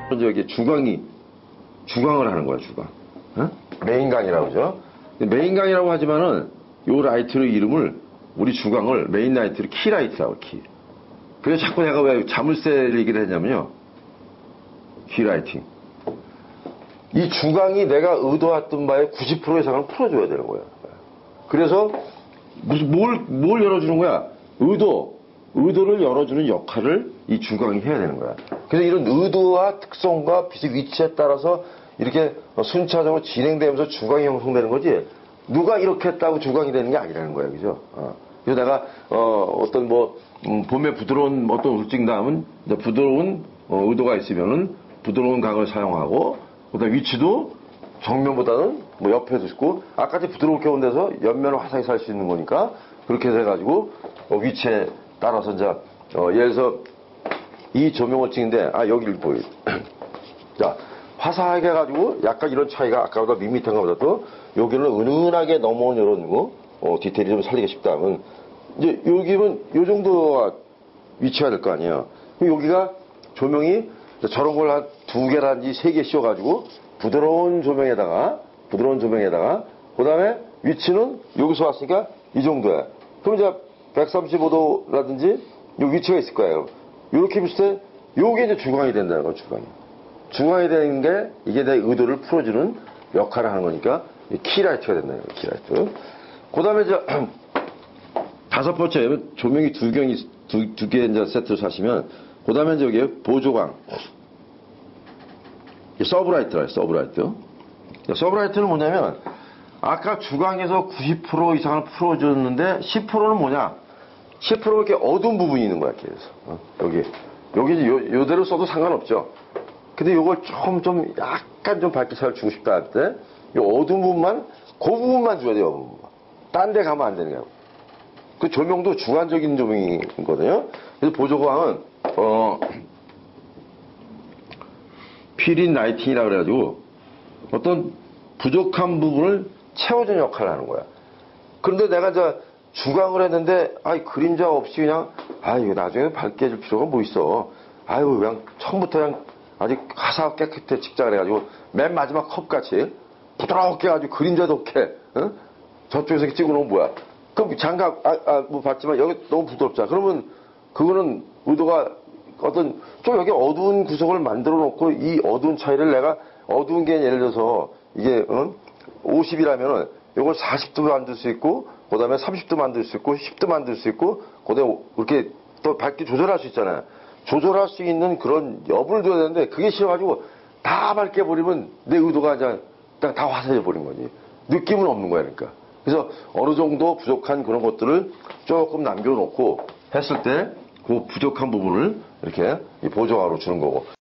저기 주광을 하는 거야, 주광. 어? 메인광이라고 그러죠. 메인광이라고 하지만은 요 라이트의 이름을 우리 주광을 메인 라이트를 키라이트라고 키. 그래서 자꾸 내가 왜 자물쇠 얘기를 했냐면요. 키라이팅. 이 주광이 내가 의도했던 바의 90% 이상을 풀어줘야 되는 거야. 그래서 뭘 열어주는 거야? 의도를 열어주는 역할을 이 주광이 해야 되는 거야. 그래서 이런 의도와 특성과 빛의 위치에 따라서 이렇게 순차적으로 진행되면서 주광이 형성되는 거지. 누가 이렇게 했다고 주광이 되는 게 아니라는 거야, 그죠? 그래서 내가 어떤 봄에 부드러운 어떤 울진감은 부드러운 의도가 있으면은 부드러운 강을 사용하고, 그다음 위치도 정면보다는 옆에도 있고, 아까지 부드럽게 온 데서 옆면을 화사하게 살 수 있는 거니까 그렇게 해가지고 위치에 따라서 이제 예를 들어서 이 조명을 찍는데 여기를 보여. 자, 화사하게 해가지고 약간 이런 차이가 아까보다 밋밋한 것보다도 여기는 은은하게 넘어온 이런 거 디테일이 좀 살리기 쉽다면 이제 여기는 요 정도가 위치가 될 거 아니에요. 그럼 여기가 조명이 저런 걸 한 2개라든지 3개 씌워가지고 부드러운 조명에다가 그 다음에 위치는 여기서 왔으니까 이 정도야. 그럼 이제 135도라든지 요 위치가 있을 거예요. 이렇게 봤을 때 요게 이제 주광이 된다는 거야, 주광이. 주광이 되는 게 이게 내 의도를 풀어주는 역할을 하는 거니까 키라이트가 된다는 거야, 키라이트. 그 다음에 이제 5번째 조명이 두 개 이제 세트를 사시면 그 다음에 이제 여기에 보조광. 서브라이트라, 서브라이트. 서브라이트는 뭐냐면 아까 주광에서 90% 이상을 풀어줬는데 10%는 뭐냐? 10% 이렇게 어두운 부분이 있는 거야, 이렇게 해서. 여기 요대로 써도 상관없죠. 근데 요걸 약간 좀 밝게 잘 주고 싶다 할 때, 요 어두운 부분만, 그 부분만 줘야 돼요. 딴 데 가면 안 되는 거야. 그 조명도 주관적인 조명이거든요. 그래서 보조광은, 필인 라이팅이라 그래가지고, 어떤 부족한 부분을 채워주는 역할을 하는 거야. 그런데 내가 이제 주광을 했는데, 그림자 없이 그냥, 이거 나중에 밝게 해줄 필요가 뭐 있어. 그냥 처음부터 그냥 아주 화사하게 깨끗해 찍자 그래가지고, 맨 마지막 컵같이 부드럽게 아주 그림자도 없게, 저쪽에서 이렇게 찍어놓으면 뭐야. 그럼 장갑, 봤지만 여기 너무 부드럽잖아. 그러면 그거는 의도가 좀 여기 어두운 구석을 만들어 놓고 이 어두운 차이를 내가 어두운 게 예를 들어서 이게 50이라면은 이걸 40도 만들 수 있고 그 다음에 30도 만들 수 있고 10도 만들 수 있고 그 다음에 이렇게 또 밝게 조절할 수 있잖아요. 조절할 수 있는 그런 여부를 줘야 되는데 그게 싫어가지고 다 밝게 버리면 내 의도가 그냥 다 화사해 버린 거지. 느낌은 없는 거야, 그러니까. 그래서 어느 정도 부족한 그런 것들을 조금 남겨놓고 했을 때 그 부족한 부분을 이렇게 보조화로 주는 거고.